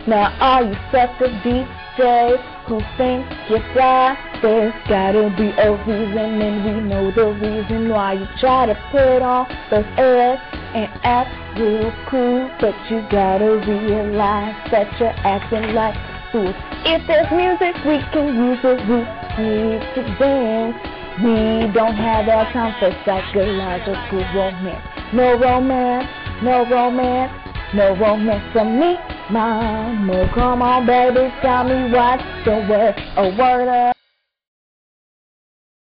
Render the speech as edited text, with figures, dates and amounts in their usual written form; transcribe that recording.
Now all you sucker DJs who think you're fly, there's gotta be a reason, and we know the reason why you try to put on those airs and act real cool, but you gotta realize that you're acting like fools. If there's music, we can use it, we need to dance. We don't have that time for psychological romance. No romance, no romance, no romance for me, mama. Come on, baby, tell me what's the word, a word of